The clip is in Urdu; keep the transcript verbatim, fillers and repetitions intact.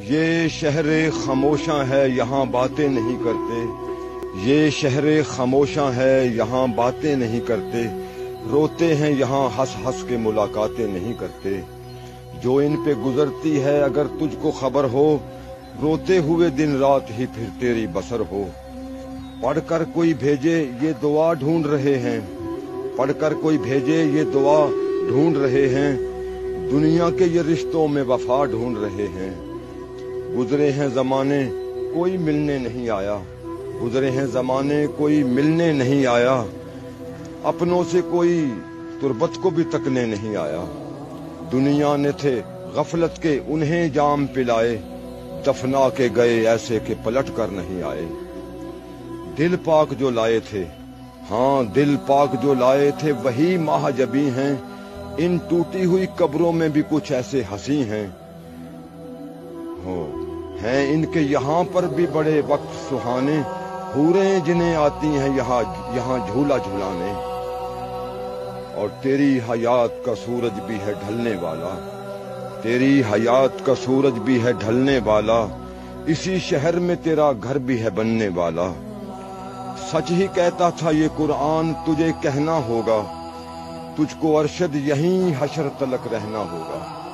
یہ شہر خاموشاں ہے یہاں باتیں نہیں کرتے، یہ شہر خاموشاں ہے یہاں باتیں نہیں کرتے، روتے ہیں یہاں ہنس ہنس کے ملاقاتیں نہیں کرتے۔ جو ان پہ گزرتی ہے اگر تجھ کو خبر ہو، روتے ہوئے دن رات ہی پھر تیری بسر ہو۔ پڑھ کر کوئی بھیجے یہ دعا ڈھونڈ رہے ہیں، پڑھ کر کوئی بھیجے یہ دعا ڈھونڈ رہے ہیں، دنیا کے یہ رشتوں میں وفا ڈھونڈ رہے ہیں۔ گزرے ہیں زمانے کوئی ملنے نہیں آیا، گزرے ہیں زمانے کوئی ملنے نہیں آیا، اپنوں سے کوئی تربت کو بھی تکنے نہیں آیا۔ دنیا نے تھے غفلت کے انہیں جام پلائے، دفنا کے گئے ایسے کہ پلٹ کر نہیں آئے۔ دل پاک جو لائے تھے، ہاں دل پاک جو لائے تھے وہی ماہ جبی ہیں، ان ٹوٹی ہوئی قبروں میں بھی کچھ ایسے ہنسی ہیں ہو ہیں ان کے یہاں پر بھی بڑے وقت سہانے، حوریں جنہیں آتی ہیں یہاں یہاں جھولا جھولانے۔ اور تیری حیات کا سورج بھی ہے ڈھلنے والا، تیری حیات کا سورج بھی ہے ڈھلنے والا، اسی شہر میں تیرا گھر بھی ہے بننے والا۔ سچ ہی کہتا تھا یہ قرآن تجھے کہنا ہوگا، تجھ کو ارشد یہیں حشر تلک رہنا ہوگا۔